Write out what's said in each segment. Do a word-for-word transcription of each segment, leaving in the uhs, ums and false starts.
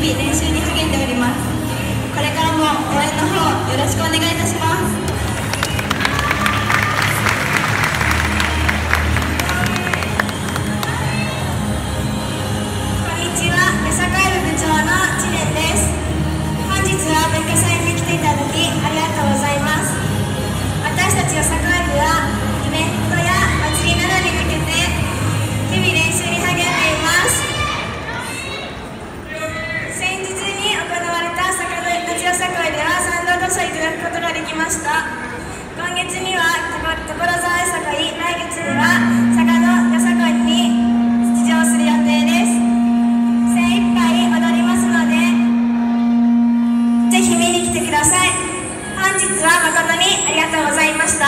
々練習に励んでおります。これからも応援の方よろしくお願いいたします。こんにちは、よさこい部部長の知念です。本日は文化祭に来ていただきありがとうございます。私たちよさこい部はイベントや祭りなどに向けて日々練習に励んでいます。先日に行われた坂戸夏よさこいでは賛同図書をいただくことができました。今月には所沢よさこい、来月には坂戸よさこいに出場する予定です。精一杯踊りますのでぜひ見に来てください。本日は誠にありがとうございました。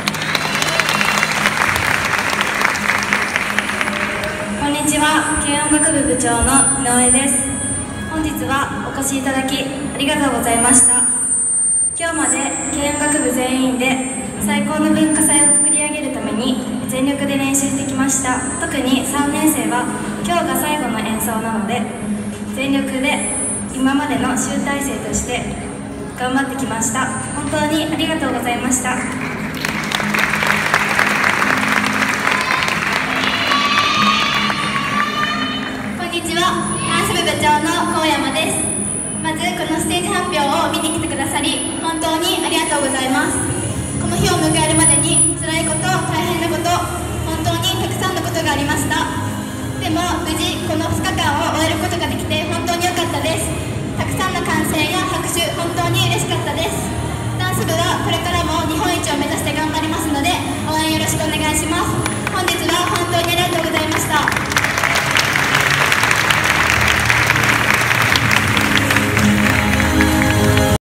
こんにちは、軽音楽部部長の井上です。本日はお越しいただきありがとうございました。今日まで軽音楽部全員で最高の文化祭を作り上げるために全力で練習してきました。特にさんねん生は今日が最後の演奏なので全力で今までの集大成として頑張ってきました。本当にありがとうございました。こんにちは、ダンス部部長の高山です。まずこのステージ発表を見に来てくださり本当にありがとうございます。この日を迎えるまでに辛いこと、大変なこと、本当にたくさんのことがありました。でも無事このふつかかんを終えることができて本当に良かったです。たくさんの歓声や拍手、本当に嬉しかったです。ダンス部はこれからも日本一を目指して頑張りますので応援よろしくお願いします。本日は本当にありがとうございました。